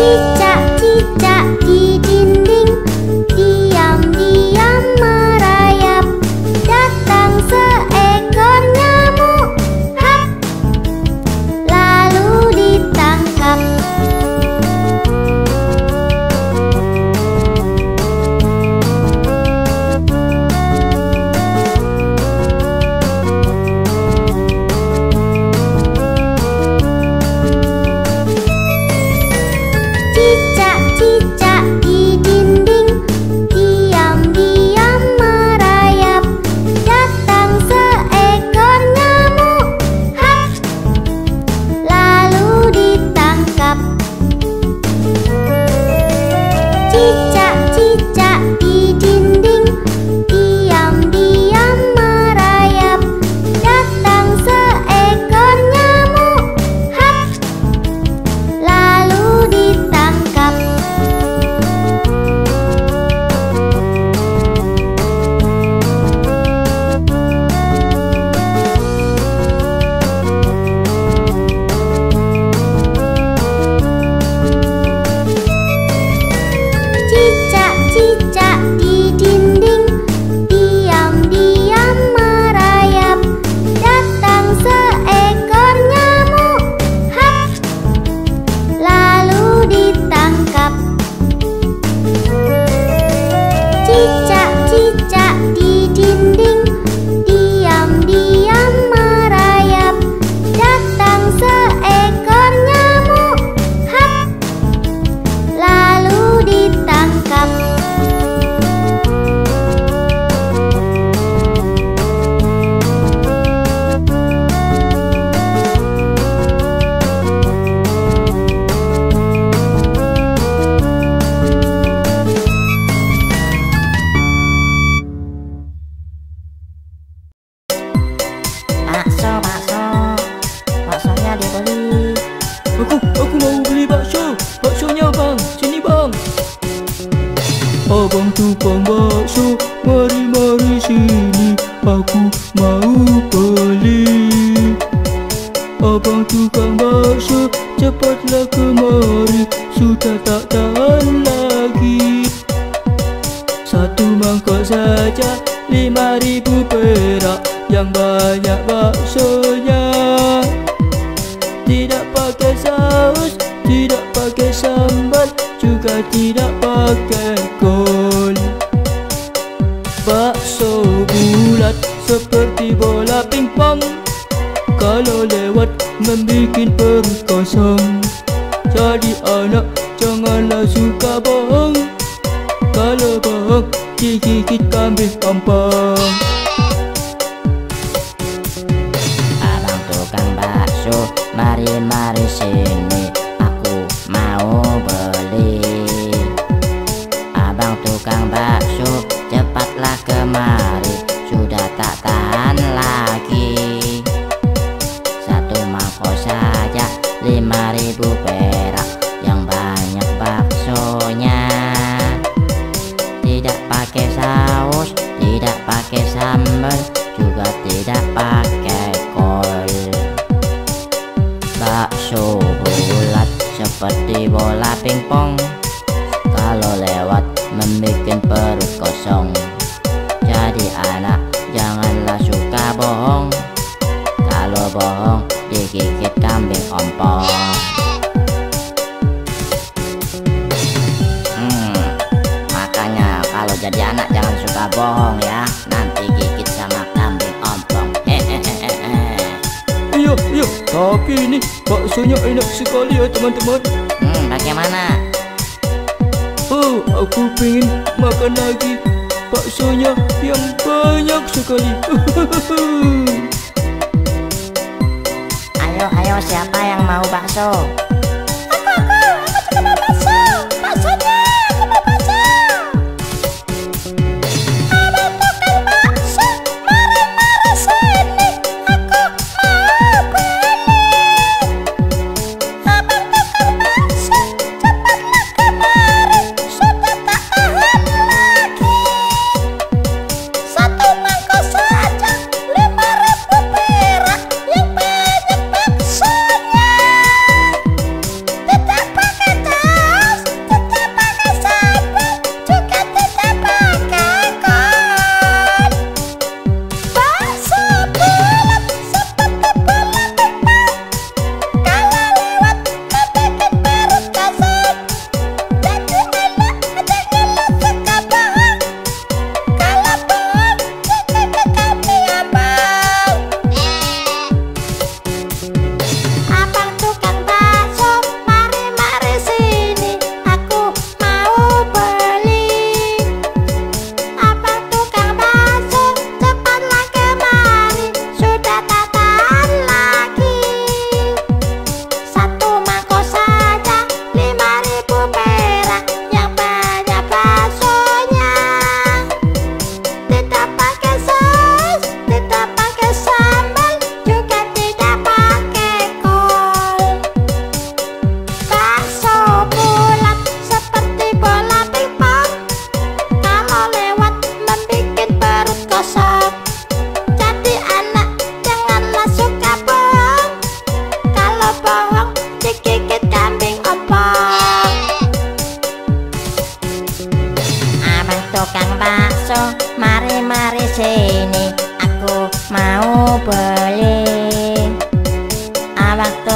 Cicak-cicak di dinding diam-diam merayap. Datang seekor nyamuk, hap, lalu ditangkap. Cicak-cicak di dinding diam-diam merayap. Datang seekor nyamuk, hap, lalu ditangkap. Cicak-cicak di dinding diam-diam merayap. Datang seekor nyamuk, hap, lalu ditangkap. Cicak-cicak di dinding diam-diam merayap. Datang seekor nyamuk, hap, lalu ditangkap. Cicak-cicak di dinding diam-diam merayap. Datang seekor nyamuk, hap, lalu ditangkap. Bakso, bakso, baksonya dibeli. Aku mau beli bakso. Baksonya bang, sini bang. Abang tukang bakso, mari sini. Aku mau beli. Abang tukang bakso, cepatlah kemari. Sudah tak tahan lagi. Satu mangkok saja 5.000 perak. Yang banyak baksonya. Tidak pakai saus, tidak pakai sambal, juga tidak pakai kol. Bakso bulat seperti bola pingpong. Kalau lewat membikin perut kosong. Jadi anak janganlah suka bohong. Kalau bohong digigit kambing ompong. Abang tukang bakso, mari sini. Aku mau beli. Abang tukang bakso, cepatlah kemari. Sudah tak tahan lagi. Satu mangkok saja 5.000 perak. Yang banyak baksonya. Tidak pakai saus, tidak pakai sambal, juga tidak pakai kol. Bakso bulat seperti bola pingpong. Kalau lewat membikin perut kosong. Jadi anak janganlah suka bohong. Kalau bohong digigit kambing ompong. Makanya kalau jadi anak jangan suka bohong ya. Nanti gigit sama kambing ompong. Iya, tapi ini baksonya enak sekali ya teman-teman. Bagaimana? Oh, aku pengen makan lagi baksonya yang banyak sekali. Ayo, siapa yang mau bakso?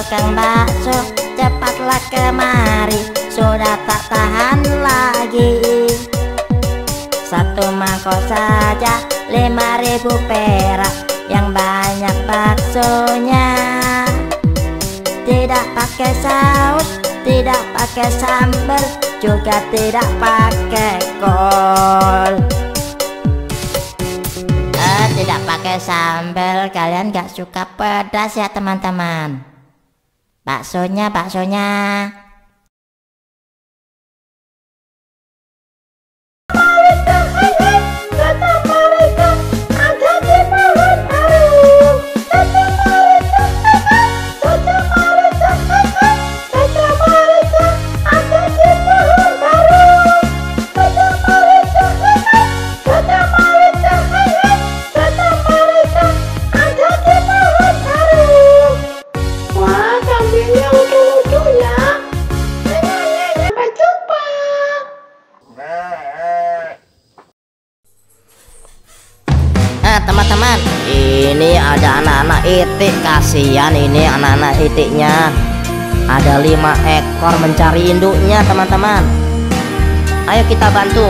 tukang bakso, cepatlah kemari, sudah tak tahan lagi. Satu mangkok saja 5.000 perak, yang banyak baksonya. Tidak pakai saus, tidak pakai sambal, juga tidak pakai kol. Tidak pakai sambal, kalian gak suka pedas ya teman-teman. Baksonya. Teman-teman, ini ada anak-anak itik, kasihan ini anak-anak itiknya. Ada 5 ekor mencari induknya teman-teman. Ayo kita bantu.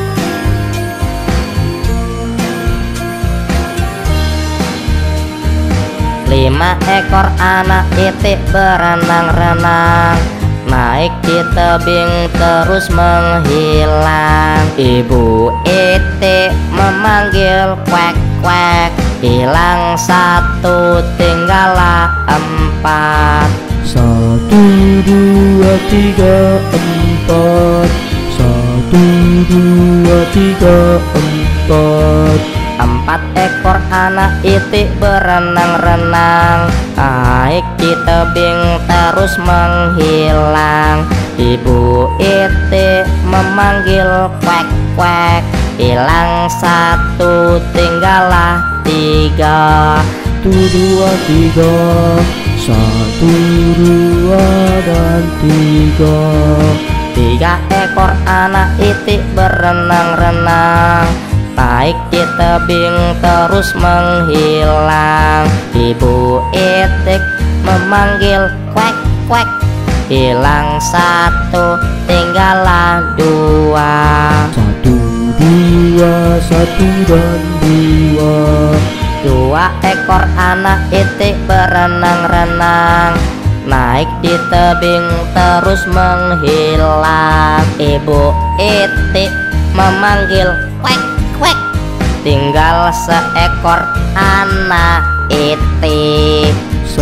Lima ekor anak itik berenang-renang, naik di tebing terus menghilang. Ibu itik memanggil kuek kuek, hilang 1 tinggallah 4. 1, 2, 3, 4. 1, 2, 3, 4. 4 ekor anak itik berenang-renang, naik di tebing terus menghilang. Ibu itik memanggil kuek kuek, hilang 1 tinggallah 3. 1, 2, 3. 1, 2 dan 3. 3 ekor anak itik berenang-renang, naik di tebing terus menghilang. Ibu itik memanggil kuek kuek, hilang 1 tinggallah 2. 1, 2, 1 dan 2. 2 ekor anak itik berenang-renang, naik di tebing terus menghilang. Ibu itik memanggil kuek kuek, tinggal seekor anak itik.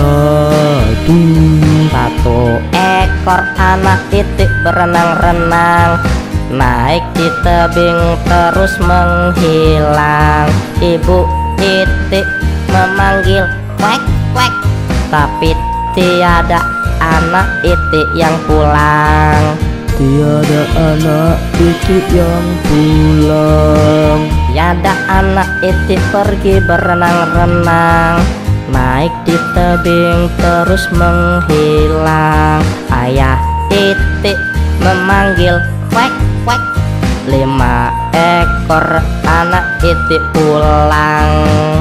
1 ekor anak itik berenang-renang, naik di tebing terus menghilang. Ibu itik memanggil kuek kuek, tapi tiada anak itik yang pulang. Tiada anak itik yang pulang. Tiada anak itik pergi berenang-renang, naik di tebing terus menghilang. Ayah itik memanggil kuek kuek, 5 ekor anak itik pulang.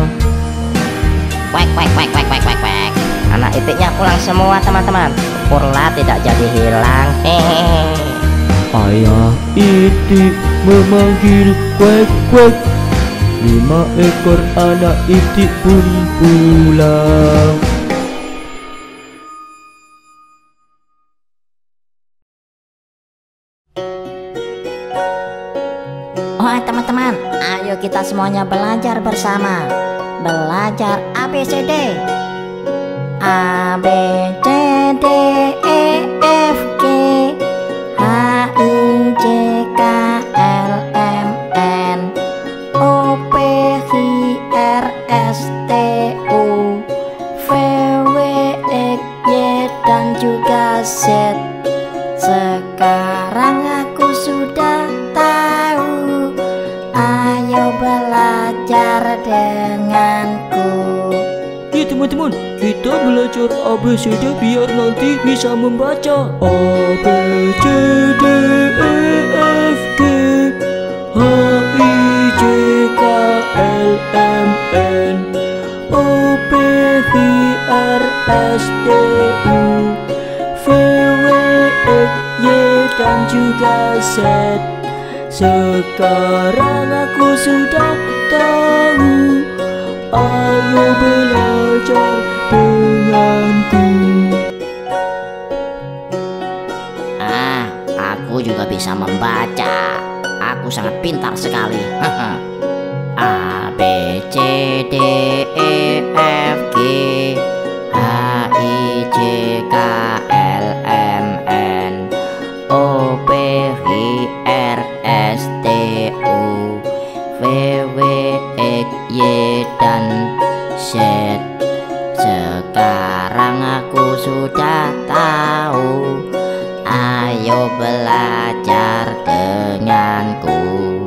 Kuek kuek kuek kuek kuek kuek kuek. Anak itiknya pulang semua teman-teman. Syukurlah tidak jadi hilang. Hehehe. Ayah itik memanggil kuek kuek, 5 ekor anak itik pun pulang. Oh teman-teman, ayo kita semuanya belajar bersama. Belajar ABCD. A B C D E F G H I J K L M N O P Q R S T U V W X Y dan juga Z. Sekarang aku sudah tahu, ayo belajar denganku. Ya teman-teman, kita belajar ABCD biar nanti bisa membaca. A B C D E F G H I J K L M N O P Q R S T U V W X Y dan juga Z. Sekarang aku sudah tahu, ayo belajar denganku. Aku juga bisa membaca. Aku sangat pintar sekali. A B C D E F G H I J K L M N O P Q R S T U V W X Y dan Z. Sekarang aku sudah tahu, ayo belajar denganku.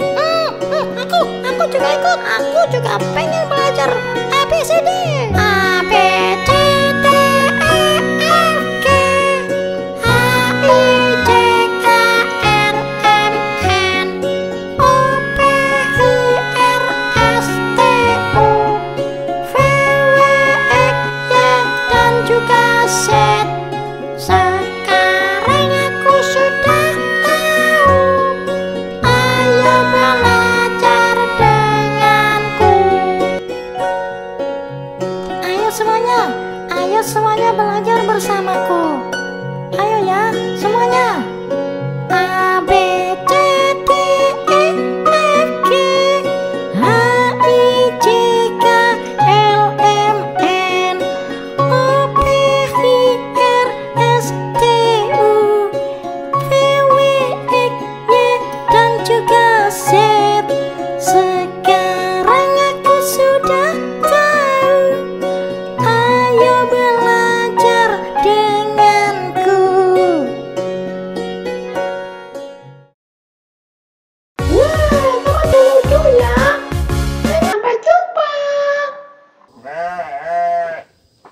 Aku juga ikut. Aku juga pengen belajar ABCD. A B C D E F G H I J K L M N O P Q R S T U V W X Y dan juga Z. Sekarang aku sudah tahu, ayo belajar denganku. Ayo semuanya belajar bersamaku. Ayo ya semuanya.